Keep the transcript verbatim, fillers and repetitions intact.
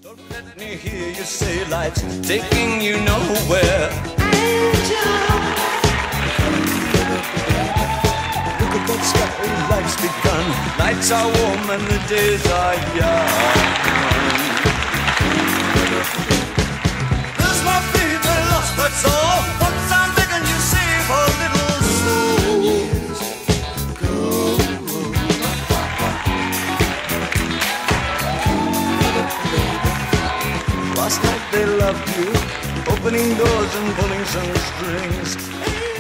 Don't let me hear you say life's taking you nowhere. Angel, look at that sky, life's begun. Nights are warm and the days are young. There's my baby lost, that's all. Once I'm begging you save a little soul. Last night they loved you, opening doors and pulling some strings.